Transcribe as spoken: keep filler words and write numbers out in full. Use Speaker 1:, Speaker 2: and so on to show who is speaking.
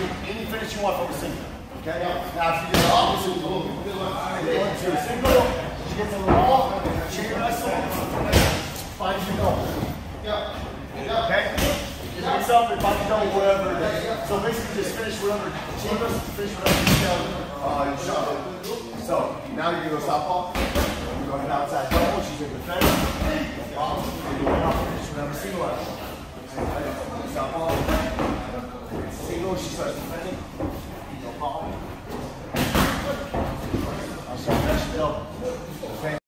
Speaker 1: do any finish you want from a single. Okay? Now, if you do the opposite, you go into a single, she gets on the wall, chain wrestle, find your goal. Okay? Give yourself and find your goal, whatever it is. So basically, just finish whatever, chain wrestle, finish whatever you tell uh, you shot. So, now you're going to go southpaw. You're going to outside double, she's going to defend. You're going up, finish whatever single out. Southpaw. Single, she starts defending. No problem. I'll start next elbow. Okay.